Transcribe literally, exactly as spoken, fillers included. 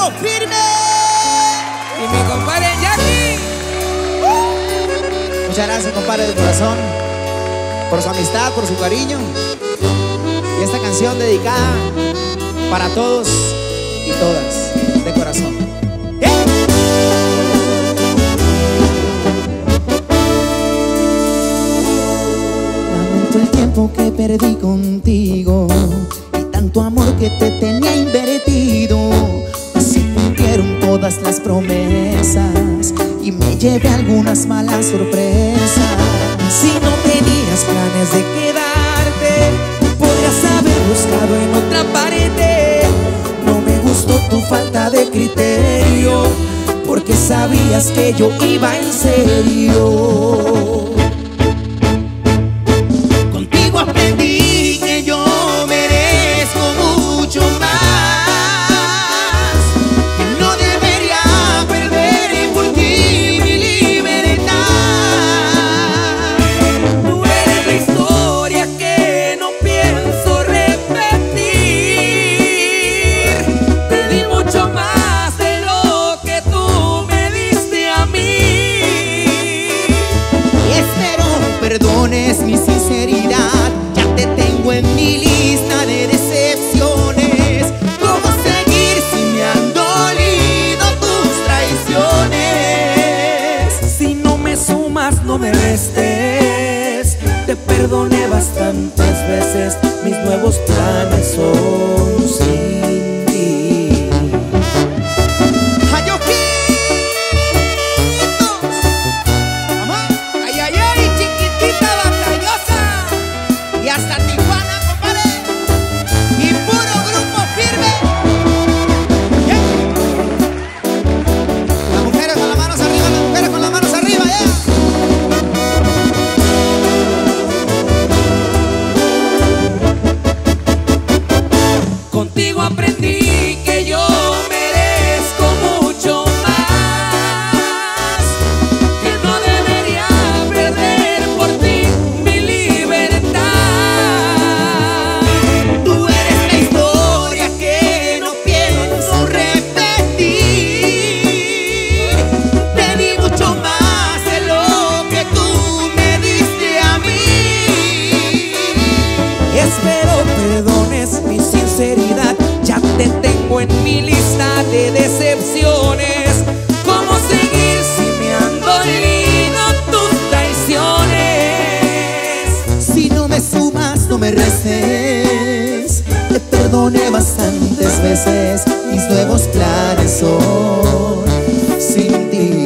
Grupo Firme. Y mi compadre Jackie. uh. Muchas gracias, compadre, de corazón, por su amistad, por su cariño. Y esta canción dedicada para todos y todas, de corazón. ¡Eh! Lamento el tiempo que perdí contigo y tanto amor que te tenía invertido. Así cumplieron todas las promesas y me llevé algunas malas sorpresas. Si no tenías planes de quedarte, podrías haber buscado en otra parte. No me gustó tu falta de criterio, porque sabías que yo iba en serio. Contigo aprendí que yo merezco mucho más, que no debería perder por ti mi libertad. Tú eres la historia que no pienso repetir. Te di mucho más de lo que tú me diste a mí. Y espero perdones mi sinceridad, ya te tengo en mi lista de decepciones. ¿Cómo seguir si me han dolido tus traiciones? Si no me sumas, no me restes. Te perdoné bastantes veces, mis nuevos planes son sin ti. Ay, ay, ay, chiquitita batallosa. Y hasta Tijuana, compadre. Y puro Grupo Firme. Las mujeres con las manos arriba, las mujeres con las manos arriba, yeah. Contigo aprendí que yo merezco mucho más, que no debería perder por ti mi libertad. Tú eres la historia que no pienso repetir. Te di mucho más de lo que tú me diste a mí. Espero perdones mi sinceridad, ya te tengo en mi lista de decepciones. ¿Cómo seguir si me han dolido tus traiciones? Si no me sumas, no me restes. Te perdoné bastantes veces, mis nuevos planes son sin ti.